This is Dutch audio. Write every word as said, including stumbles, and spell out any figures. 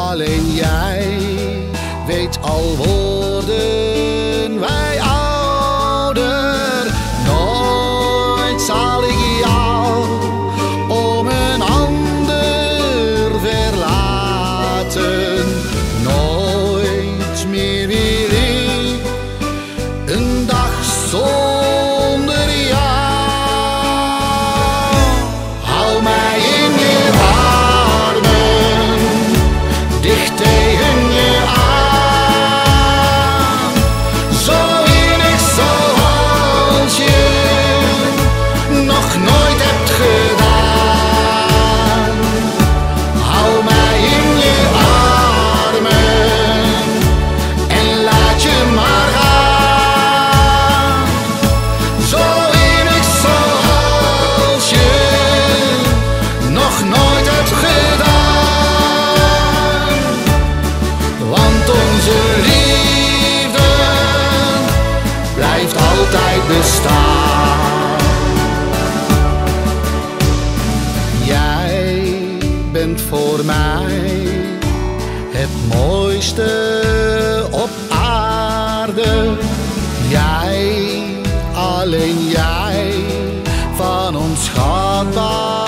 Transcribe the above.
alleen jij weet al worden wij ouder. Nooit zal ik jou om een ander verlaten. Nooit meer wil ik een dag zonder jou. Hou mij in je armen, dicht tegen je aan. Zo innig zoals je nog nooit hebt gedaan. Hou mij in je armen en laat je maar gaan. Zo innig zoals je nog nooit hebt gedaan. Want onze liefde blijft altijd bestaan. Jij bent voor mij het mooiste op aarde. Jij, alleen jij, van ons schatbaar.